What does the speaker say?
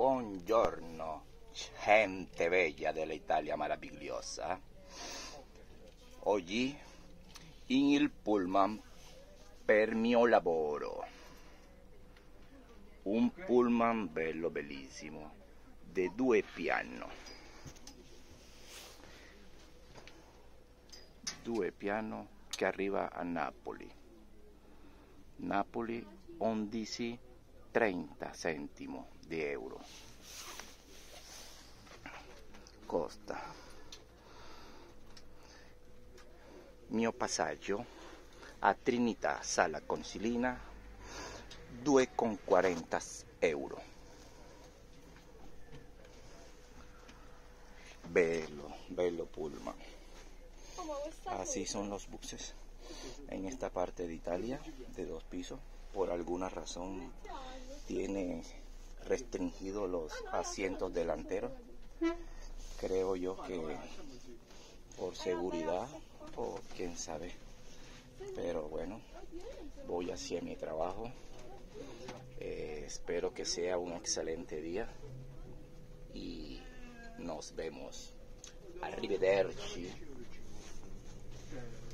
Buongiorno, gente bella dell'Italia meravigliosa. Oggi in il pullman per mio lavoro. Un pullman bello, bellissimo, di 2 piani. 2 piani che arriva a Napoli. Napoli 11,30 centimo di euro. Costa. Mio passaggio a Trinità Sala Consilina 2,40 euro. Bello, bello pullman. Así son los buses en esta parte de Italia de 2 pisos. Por alguna razón tiene restringido los asientos delanteros. Creo yo que por seguridad o quién sabe. Pero bueno, voy hacia mi trabajo. Espero que sea un excelente día y nos vemos. Arrivederci.